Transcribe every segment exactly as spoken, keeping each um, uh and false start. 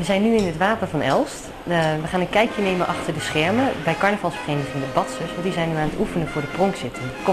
zijn nu in het Wapen van Elst. Uh, we gaan een kijkje nemen achter de schermen bij carnavalsvereniging De Badsers, want die zijn nu aan het oefenen voor de pronkzitting. Kom!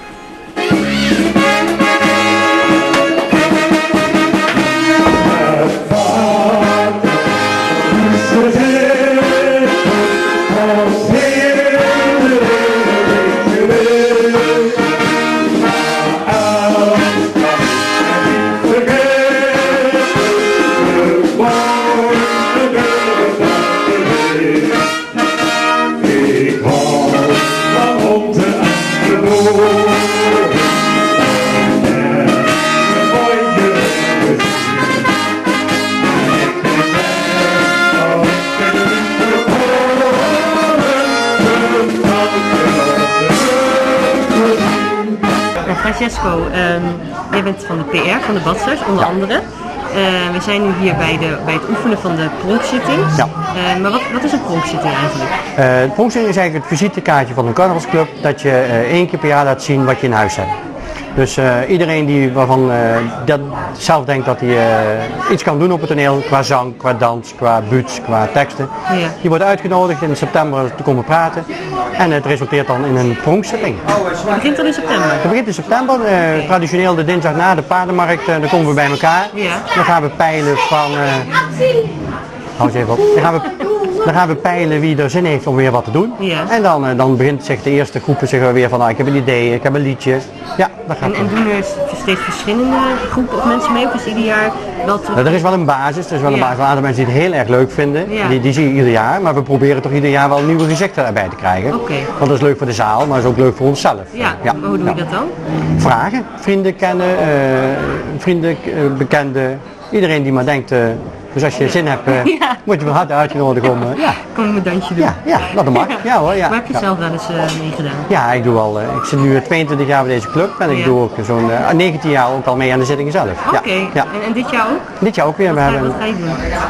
Francesco, um, jij bent van de P R van de Badsers, onder ja. andere. Uh, we zijn nu hier bij, de, bij het oefenen van de pronkszitting. Ja. Uh, maar wat, wat is een pronkszitting eigenlijk? Uh, de pronkszitting is eigenlijk het visitekaartje van een carnavalsclub, dat je uh, één keer per jaar laat zien wat je in huis hebt. Dus uh, iedereen die waarvan uh, dat zelf denkt dat hij uh, iets kan doen op het toneel, qua zang, qua dans, qua buuts, qua teksten, ja. die wordt uitgenodigd in september te komen praten en het resulteert dan in een pronkszitting. Het begint dan in september? Het begint in september, uh, okay. Traditioneel de dinsdag na de paardenmarkt, uh, dan komen we bij elkaar. Ja. Dan gaan we peilen van... Uh, hou eens even op. Dan gaan we, Dan gaan we peilen wie er zin heeft om weer wat te doen. Ja. En dan, uh, dan begint zich de eerste groepen zich weer van, nou, ik heb een idee, ik heb een liedje. Ja, dat gaat en, en doen er steeds verschillende groepen of mensen mee, of is ieder jaar wel terug? Nou, er is wel een basis, er is wel een ja. basis van een aantal mensen die het heel erg leuk vinden. Ja. Die, die zie je ieder jaar, maar we proberen toch ieder jaar wel nieuwe gezichten erbij te krijgen. Okay. Want dat is leuk voor de zaal, maar dat is ook leuk voor onszelf. Ja, ja. Maar hoe doe je ja. dat dan? Vragen, vrienden kennen, uh, vrienden, uh, bekenden, iedereen die maar denkt... Uh, Dus als je ja. zin hebt, uh, ja. word je van harte uitgenodigd om... Uh, ja. Kom je een dansje doen? Ja, ja, dat mag. Ja. Ja, hoor, ja. Maar heb je ja. zelf wel eens uh, meegedaan? Ja, ik doe al. Uh, ik zit nu tweeëntwintig jaar bij deze club en ik ja. doe ook zo'n uh, negentien jaar ook al mee aan de zittingen zelf. Oké, okay. ja. en, en dit jaar ook? Dit jaar ook weer. Wat, we ga, hebben, wat ga je doen?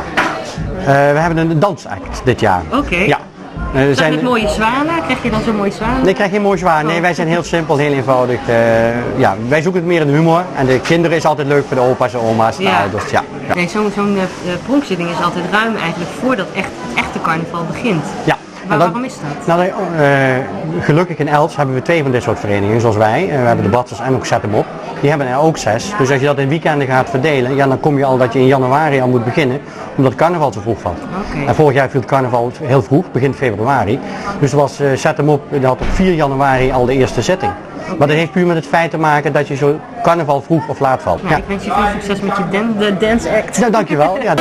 Uh, we hebben een dansact dit jaar. Oké. Okay. Ja. Uh, zijn... Met mooie zwanen? Krijg je dan zo'n mooie zwanen? Nee, ik krijg geen mooie zwanen. Nee, wij zijn heel simpel, heel eenvoudig. Uh, ja, wij zoeken het meer in de humor. En de kinderen is altijd leuk voor de opa's en oma's. Ja. Nou, dus, ja, ja. Nee, zo'n zo'n uh, pronkzitting is altijd ruim eigenlijk voordat echt, het echte carnaval begint. Ja. Waar, waarom is dat? Nou, uh, gelukkig in Elst hebben we twee van dit soort verenigingen zoals wij. Uh, we hebben de Badsers en ook Zet hem op. Die hebben er ook zes. Dus als je dat in weekenden gaat verdelen, ja, dan kom je al dat je in januari al moet beginnen. Omdat het carnaval zo vroeg valt. Okay. En vorig jaar viel het carnaval heel vroeg, begin februari. Dus er was uh, Zet hem op, die had op vier januari al de eerste zitting. Okay. Maar dat heeft puur met het feit te maken dat je zo carnaval vroeg of laat valt. Nou, ja. Ik wens je veel succes met je dan de dance act. Ja, dankjewel. Ja.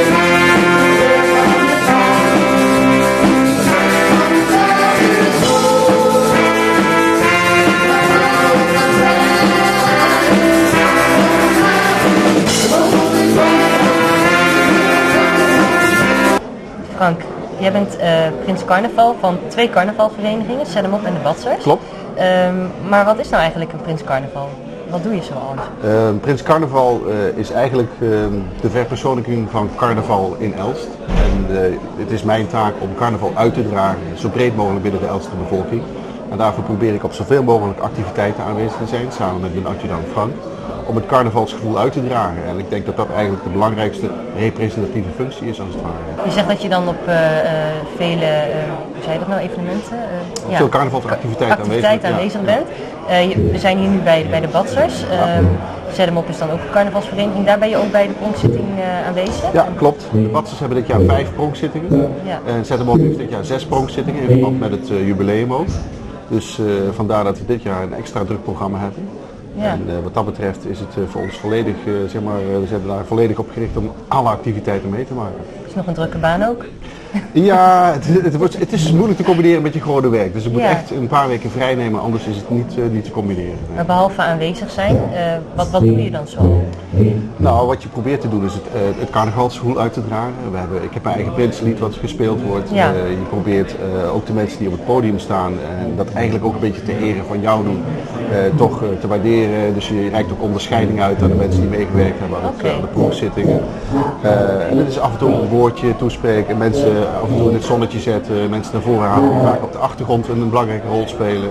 Frank, jij bent uh, Prins Carnaval van twee carnavalverenigingen, Zet hem op en de Badsers. Klopt. Um, maar wat is nou eigenlijk een Prins Carnaval? Wat doe je zo al? Uh, Prins Carnaval uh, is eigenlijk uh, de verpersoonlijking van carnaval in Elst. En uh, het is mijn taak om carnaval uit te dragen, zo breed mogelijk binnen de Elster bevolking. En daarvoor probeer ik op zoveel mogelijk activiteiten aanwezig te zijn, samen met mijn adjudant Frank, om het carnavalsgevoel uit te dragen. En ik denk dat dat eigenlijk de belangrijkste representatieve functie is als het ware. Je zegt dat je dan op uh, uh, vele, uh, hoe zei je dat nou, evenementen? Uh, ja. Veel carnavalsactiviteiten activiteit aanwezig, aanwezig ja. bent. Uh, je, we zijn hier nu bij, bij de Badsers. Uh, ja. Zet hem op is dan ook een carnavalsvereniging. Daar ben je ook bij de pronkzitting uh, aanwezig? Ja, klopt. De Badsers hebben dit jaar vijf pronkzittingen. Ja. En Zet hem op heeft dit jaar zes pronkzittingen in verband met het uh, jubileum ook. Dus uh, vandaar dat we dit jaar een extra druk programma hebben. Ja. En uh, wat dat betreft is het uh, voor ons volledig, uh, zeg maar, uh, we zijn daar volledig op gericht om alle activiteiten mee te maken. Is nog een drukke baan ook? Ja, het, het, wordt, het is moeilijk te combineren met je gewone werk. Dus je moet ja. echt een paar weken vrij nemen, anders is het niet, uh, niet te combineren. Nee. Maar behalve aanwezig zijn, uh, wat, wat doe je dan zo? Nou, wat je probeert te doen is het, uh, het carnavalsgevoel uit te dragen. We hebben, ik heb mijn eigen Prinslied wat gespeeld wordt. Ja. Uh, je probeert uh, ook de mensen die op het podium staan en dat eigenlijk ook een beetje te eren van jou doen, uh, toch uh, te waarderen. Dus je reikt ook onderscheiding uit aan de mensen die meegewerkt hebben aan, okay. het, aan de proefzittingen. Uh, en het is af en toe een woordje toespreken, mensen af en toe in het zonnetje zetten, mensen naar voren halen, vaak op de achtergrond een belangrijke rol spelen.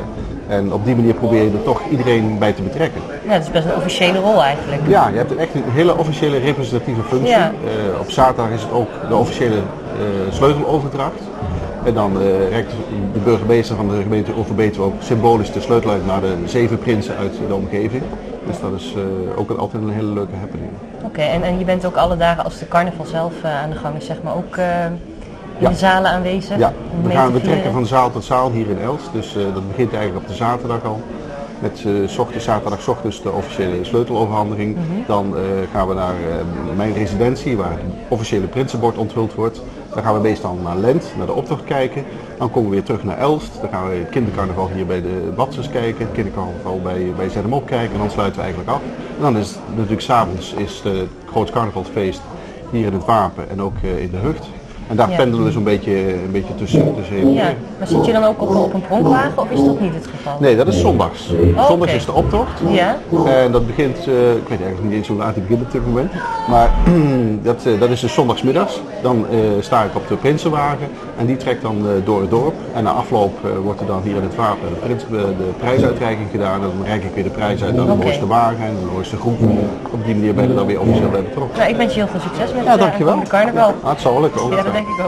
En op die manier probeer je er toch iedereen bij te betrekken. Ja, het is best een officiële rol eigenlijk. Ja, je hebt echt een hele officiële representatieve functie. Ja. Uh, op zaterdag is het ook de officiële uh, sleuteloverdracht. En dan uh, reikt de burgemeester van de gemeente Overbetuwe ook symbolisch de sleutel uit naar de zeven prinsen uit de omgeving. Dus dat is uh, ook altijd een hele leuke happening. Oké, okay, en, en je bent ook alle dagen als de carnaval zelf uh, aan de gang is, zeg maar, ook uh, in ja. de zalen aanwezig? Ja, we gaan betrekken van zaal tot zaal hier in Elst. Dus uh, dat begint eigenlijk op de zaterdag al. Met uh, s ochtends, zaterdag ochtends de officiële sleuteloverhandiging. Mm-hmm. Dan uh, gaan we naar uh, mijn residentie waar het officiële prinsenbord onthuld wordt. Dan gaan we meestal naar Lent, naar de optocht kijken. Dan komen we weer terug naar Elst. Dan gaan we het kindercarnaval hier bij de Batsers kijken. Het kindercarnaval bij, bij Zet hem op kijken. En dan sluiten we eigenlijk af. En dan is natuurlijk s'avonds is het groot carnavalsfeest hier in het Wapen en ook uh, in de Hucht. En daar ja. pendelen we zo'n beetje, een beetje tussen. tussen ja, maar zit je dan ook op, op een pronkwagen of is dat niet het geval? Nee, dat is zondags. Oh, zondags okay. is de optocht. Ja. En dat begint, uh, ik weet eigenlijk niet eens hoe laat die begint op dit moment. Maar dat, uh, dat is dus zondagsmiddags. Dan uh, sta ik op de Prinsenwagen en die trekt dan uh, door het dorp. En na afloop uh, wordt er dan hier in het Wapen de, prins, uh, de prijsuitreiking gedaan. En dan reik ik weer de prijs uit aan de okay. mooiste wagen en de mooiste groep. Op die manier ben je er dan weer officieel bij betrokken. Nou, ik wens je heel veel succes met ja, dankjewel. de carnaval. Ah, het zal wel lukken. Ja, dat denk ik ook.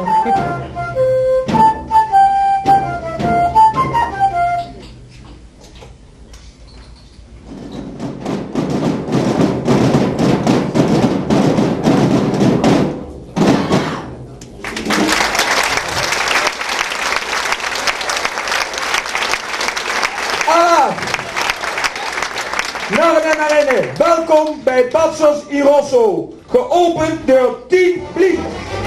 Welkom bij Batsers i Rosso, geopend door tien Vliet.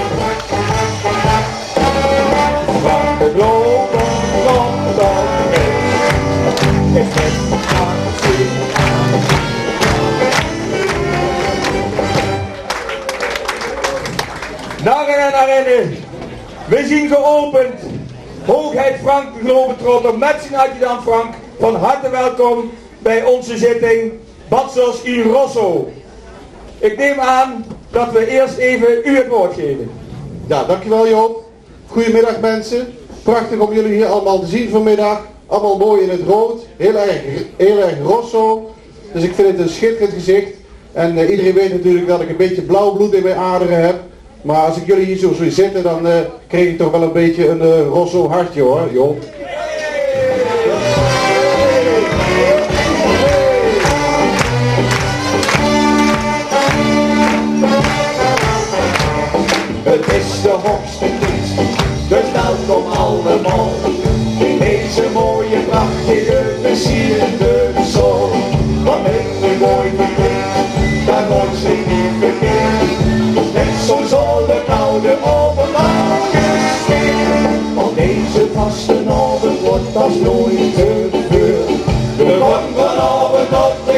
Van de globe rondom is het actie. Dagen en herinneren, we zien geopend Hoogheid Frank de Globetrotter met zijn adjudant Frank. Van harte welkom bij onze zitting Batsers i Rosso. Ik neem aan dat we eerst even u het woord geven. Ja, dankjewel Joop. Goedemiddag mensen. Prachtig om jullie hier allemaal te zien vanmiddag. Allemaal mooi in het rood. Heel erg, heel erg Rosso. Dus ik vind het een schitterend gezicht. En uh, iedereen weet natuurlijk dat ik een beetje blauw bloed in mijn aderen heb. Maar als ik jullie hier zo zie zitten, dan uh, kreeg ik toch wel een beetje een uh, Rosso hartje hoor, Joop. Het is de hoogste dienst, dus welkom allemaal. In deze mooie, prachtige, versierde zon. Wat heeft u mooi gekleed, daar wordt zich niet verkeerd. Net zo'n zonnekoude overmorgen. Want deze vaste avond wordt als nooit te veel. De van vanavond op de